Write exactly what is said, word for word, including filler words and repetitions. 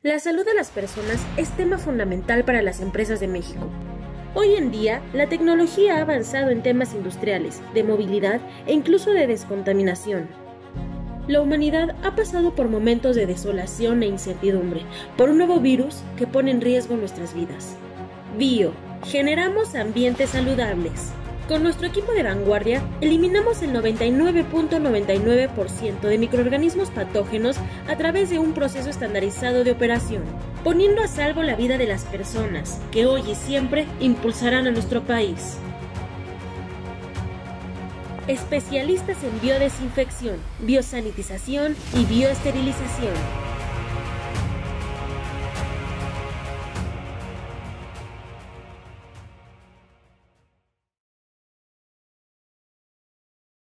La salud de las personas es tema fundamental para las empresas de México. Hoy en día, la tecnología ha avanzado en temas industriales, de movilidad e incluso de descontaminación. La humanidad ha pasado por momentos de desolación e incertidumbre por un nuevo virus que pone en riesgo nuestras vidas. Bio, generamos ambientes saludables. Con nuestro equipo de vanguardia, eliminamos el noventa y nueve punto noventa y nueve por ciento de microorganismos patógenos a través de un proceso estandarizado de operación, poniendo a salvo la vida de las personas, que hoy y siempre impulsarán a nuestro país. Especialistas en biodesinfección, biosanitización y bioesterilización.